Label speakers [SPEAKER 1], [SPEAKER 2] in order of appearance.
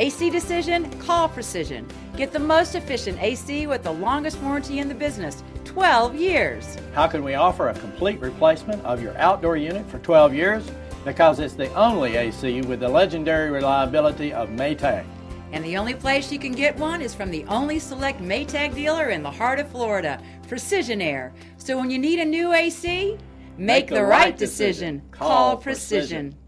[SPEAKER 1] AC decision? Call Precision. Get the most efficient AC with the longest warranty in the business, 12 years.
[SPEAKER 2] How can we offer a complete replacement of your outdoor unit for 12 years? Because it's the only AC with the legendary reliability of Maytag.
[SPEAKER 1] And the only place you can get one is from the only select Maytag dealer in the heart of Florida, Precision Air. So when you need a new AC, make the right decision. Call Precision.